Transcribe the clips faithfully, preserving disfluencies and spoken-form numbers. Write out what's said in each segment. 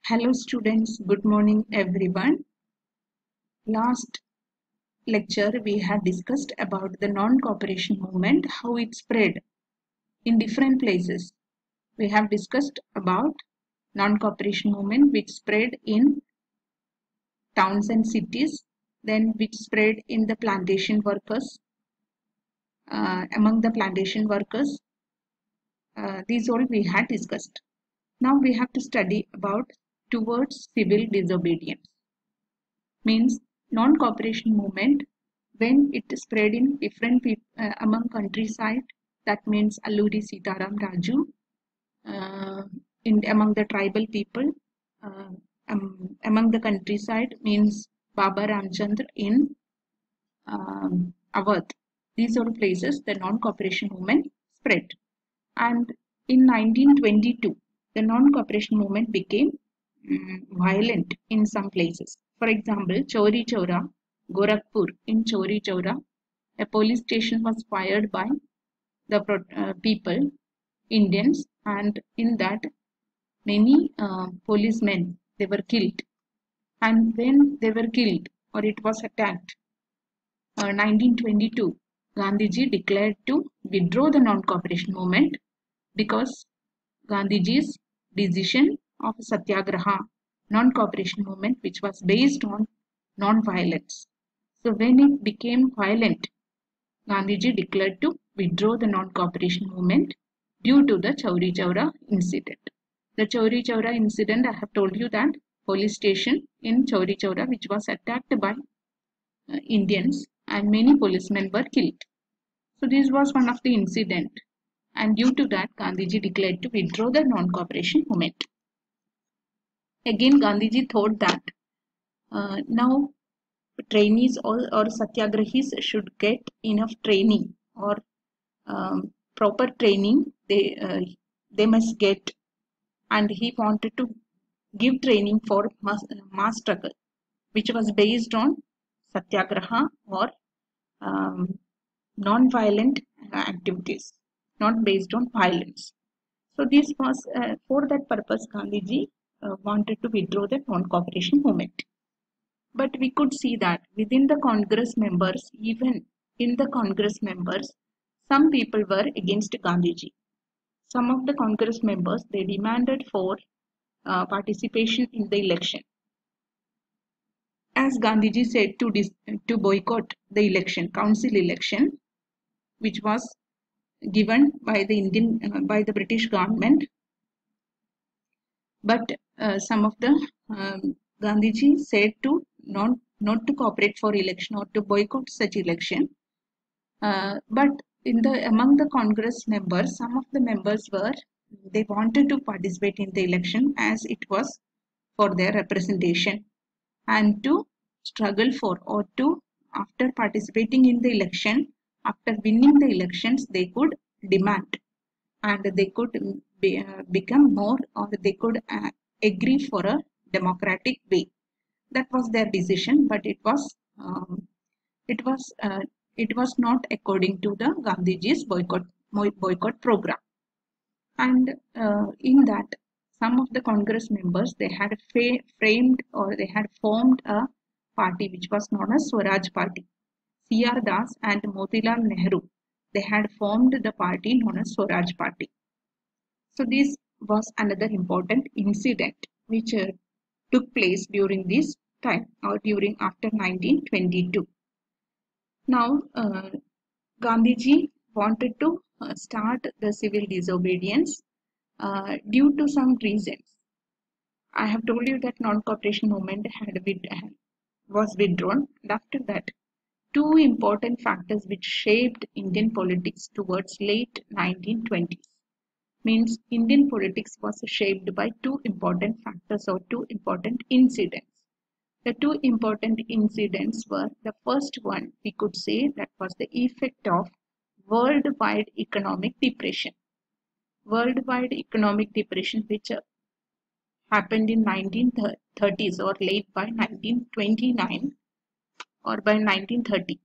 Hello students, good morning everyone. Last lecture we had discussed about the non-cooperation movement, how it spread in different places. We have discussed about non-cooperation movement which spread in towns and cities, then which spread in the plantation workers, uh, among the plantation workers. Uh, these all we had discussed. Now we have to study about towards civil disobedience. Means non-cooperation movement when it spread in different people uh, among countryside, that means Alluri Sitaram Raju, uh, in among the tribal people, uh, um, among the countryside means Baba Ramchandra in um, Awadh. These are places the non-cooperation movement spread, and in nineteen twenty-two the non-cooperation movement became um, violent in some places. For example, Chauri Chaura, Gorakhpur. In Chauri Chaura, a police station was fired by the uh, people, Indians, and in that many uh, policemen they were killed. And when they were killed or it was attacked, uh, nineteen twenty-two, Gandhiji declared to withdraw the non-cooperation movement because Gandhiji's decision of Satyagraha, non-cooperation movement, which was based on non-violence. So when it became violent, Gandhiji declared to withdraw the non-cooperation movement due to the Chauri Chaura incident. The Chauri Chaura incident, I have told you that police station in Chauri Chaura which was attacked by uh, Indians and many policemen were killed. So this was one of the incident, and due to that Gandhiji declared to withdraw the non-cooperation movement. Again Gandhiji thought that uh, now trainees or, or satyagrahis should get enough training or um, proper training they uh, they must get, and he wanted to give training for mass, mass struggle which was based on satyagraha or um, non-violent activities, not based on violence. So this was uh, for that purpose Gandhiji uh, wanted to withdraw the non-cooperation movement. But we could see that within the Congress members, even in the Congress members, some people were against Gandhiji. Some of the Congress members, they demanded for uh, participation in the election. As Gandhiji said to, to boycott the election, council election, which was given by the Indian, uh, by the British government. But uh, some of the um, Gandhiji said to not, not to cooperate for election or to boycott such election. Uh, but in the among the Congress members, some of the members were, they wanted to participate in the election as it was for their representation and to struggle for, or to, after participating in the election, after winning the elections, they could demand and they could be, uh, become more, or they could uh, agree for a democratic way. That was their decision, but it was um, it was uh, it was not according to the Gandhiji's boycott boycott program. And uh, in that, some of the Congress members, they had framed or they had formed a party which was known as Swaraj Party. C R Das and Motilal Nehru, they had formed the party known as Swaraj Party. So this was another important incident which uh, took place during this time or during after nineteen twenty-two. Now, uh, Gandhiji wanted to uh, start the civil disobedience uh, due to some reasons. I have told you that non-cooperation movement had with, was withdrawn, and after that, two important factors which shaped Indian politics towards late nineteen twenties. Means Indian politics was shaped by two important factors or two important incidents. The two important incidents were, the first one we could say that was the effect of worldwide economic depression. Worldwide economic depression which uh, happened in nineteen thirties or late by nineteen twenty-nine or by nineteen thirty.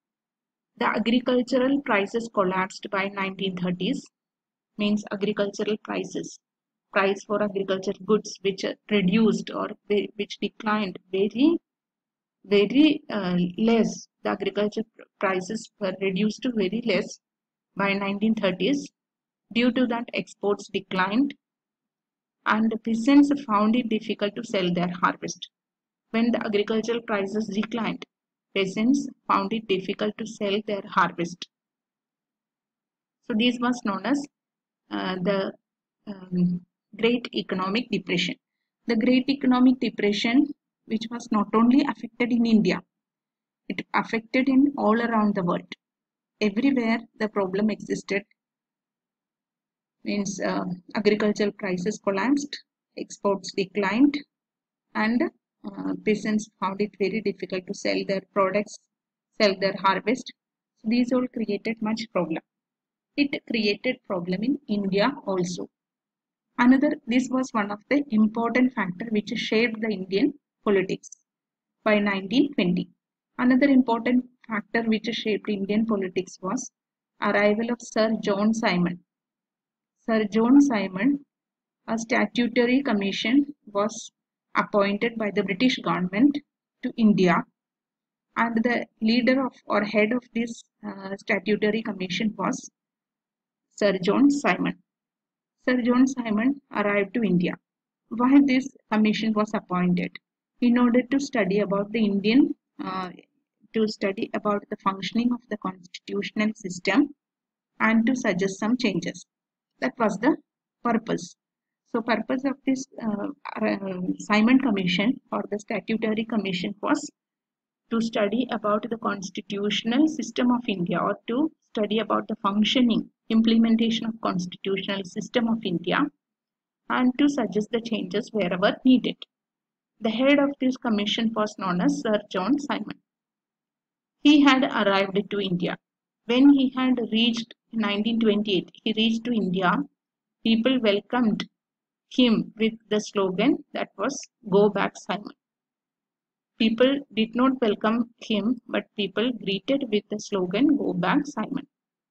The agricultural prices collapsed by nineteen thirties, means agricultural prices price for agriculture goods which reduced or which declined very very uh, less. The agriculture prices were reduced to very less by nineteen thirties. Due to that, exports declined and peasants found it difficult to sell their harvest. When the agricultural prices declined, peasants found it difficult to sell their harvest. So this was known as uh, the um, Great Economic Depression. The Great Economic Depression, which was not only affected in India, it affected in all around the world. Everywhere the problem existed, means uh, agricultural prices collapsed, exports declined, and uh, peasants found it very difficult to sell their products, sell their harvest. So these all created much problem. It created problem in India also. Another, this was one of the important factor which shaped the Indian politics by nineteen twenty. Another important factor which shaped Indian politics was arrival of Sir John Simon. Sir John Simon, a statutory commission was appointed by the British government to India, and the leader of or head of this uh, statutory commission was Sir John Simon. Sir John Simon arrived to India. Why this commission was appointed? In order to study about the Indian, uh, to study about the functioning of the constitutional system and to suggest some changes. That was the purpose. So purpose of this uh, uh, Simon Commission or the statutory commission was to study about the constitutional system of India, or to study about the functioning, implementation of constitutional system of India, and to suggest the changes wherever needed. The head of this commission was known as Sir John Simon. He had arrived to India. When he had reached in nineteen twenty-eight, he reached to India, people welcomed him with the slogan that was "Go back Simon." People did not welcome him, but people greeted with the slogan "Go back Simon."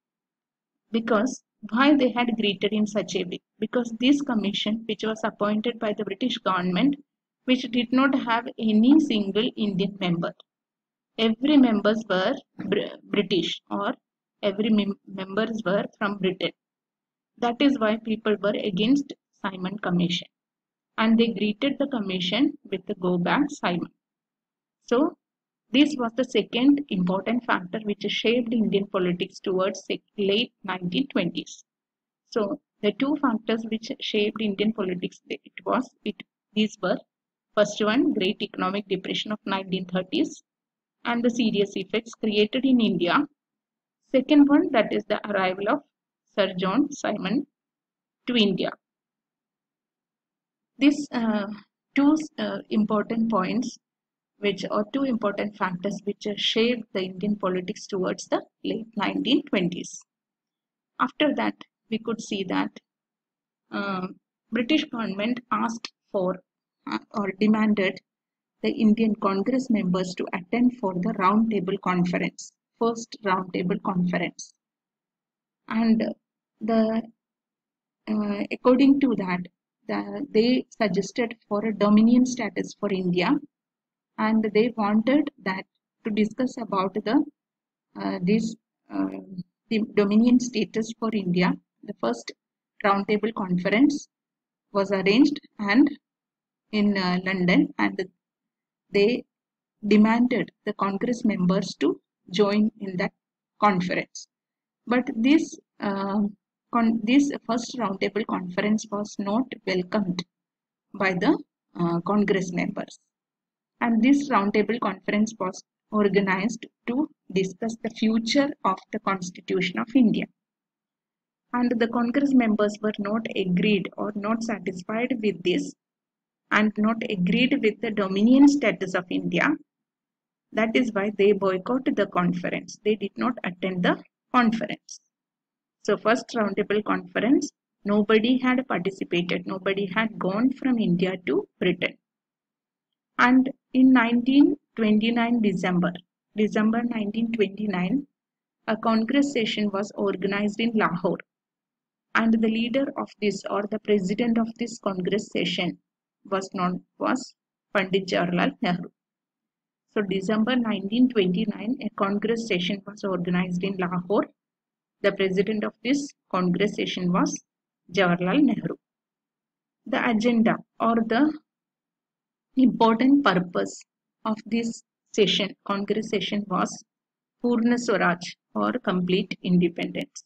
Because why they had greeted in such a way? Because this commission, which was appointed by the British government, which did not have any single Indian member. Every members were British, or every mem members were from Britain. That is why people were against Simon Commission, and they greeted the commission with the "Go back Simon." So this was the second important factor which shaped Indian politics towards late nineteen twenties. So the two factors which shaped Indian politics, it was it these were: first one, Great Economic Depression of nineteen thirties and the serious effects created in India. Second one, that is the arrival of Sir John Simon to India. These uh, two uh, important points, which are two important factors which shaped the Indian politics towards the late nineteen twenties. After that, we could see that uh, British government asked for uh, or demanded the Indian Congress members to attend for the Round Table Conference, first Round Table Conference. And the uh, according to that, the, they suggested for a dominion status for India, and they wanted that to discuss about the uh, this uh, the dominion status for India. The first roundtable conference was arranged and in uh, London, and they demanded the Congress members to join in that conference. But this uh, con this first roundtable conference was not welcomed by the uh, Congress members. And this roundtable conference was organized to discuss the future of the Constitution of India. And the Congress members were not agreed or not satisfied with this, and not agreed with the dominion status of India. That is why they boycotted the conference. They did not attend the conference. So first roundtable conference, nobody had participated. Nobody had gone from India to Britain. And in nineteen twenty-nine December, December nineteen twenty-nine, a Congress session was organized in Lahore. And the leader of this, or the president of this Congress session, was known was Pandit Jawaharlal Nehru. So December nineteen twenty-nine, a Congress session was organized in Lahore. The president of this Congress session was Jawaharlal Nehru. The agenda or the important purpose of this session, Congress session, was Purna Swaraj, or complete independence.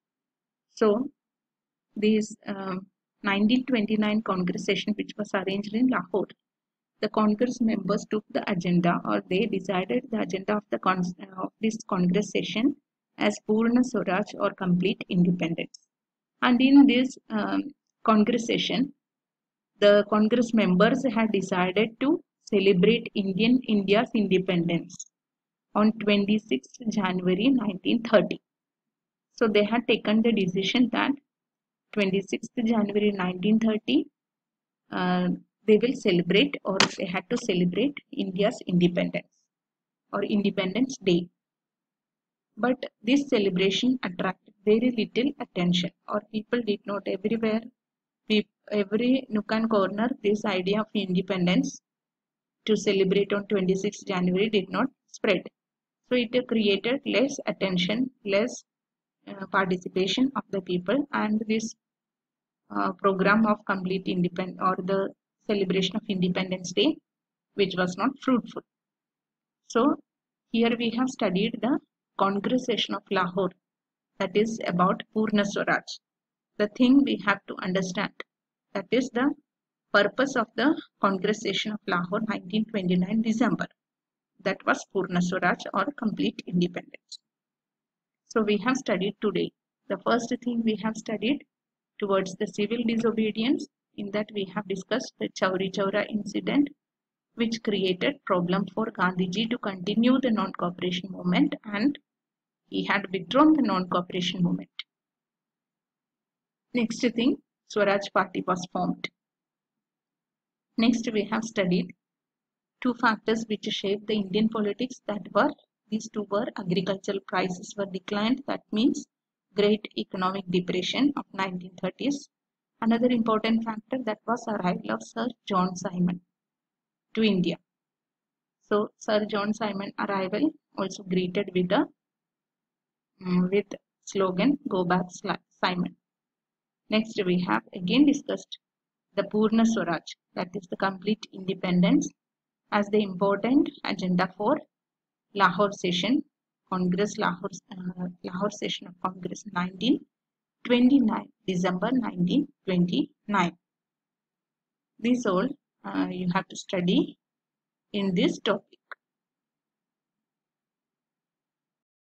So this um, nineteen twenty-nine Congress session, which was arranged in Lahore, the Congress members took the agenda, or they decided the agenda of the con uh, of this Congress session as Purna Swaraj, or complete independence. And in this um, Congress session, the Congress members had decided to celebrate Indian India's independence on twenty-sixth January nineteen thirty. So they had taken the decision that twenty-sixth January nineteen thirty, uh, they will celebrate, or they had to celebrate India's independence, or Independence Day. But this celebration attracted very little attention, or people did not everywhere, every nook and corner, this idea of independence to celebrate on twenty-sixth January did not spread. So it created less attention, less uh, participation of the people, and this uh, program of complete independence, or the celebration of Independence Day, which was not fruitful. So here we have studied the Congress session of Lahore, that is about Purna Swaraj. The thing we have to understand, that is the purpose of the Congress session of Lahore nineteen twenty-nine December, that was Purna Swaraj, or complete independence. So we have studied today. The first thing we have studied towards the civil disobedience, in that we have discussed the Chauri Chaura incident, which created problem for Gandhiji to continue the non-cooperation movement, and he had withdrawn the non-cooperation movement. Next thing, Swaraj Party was formed. Next we have studied two factors which shaped the Indian politics, that were, these two were agricultural prices were declined, that means great economic depression of nineteen thirties. Another important factor, that was arrival of Sir John Simon to India. So Sir John Simon arrival also greeted with the um, with slogan "Go Back Simon." Next we have again discussed the Purna Swaraj, that is the complete independence, as the important agenda for Lahore session, Congress Lahore, uh, Lahore session of Congress nineteen twenty-nine, December nineteen twenty-nine. These all uh, you have to study in this topic.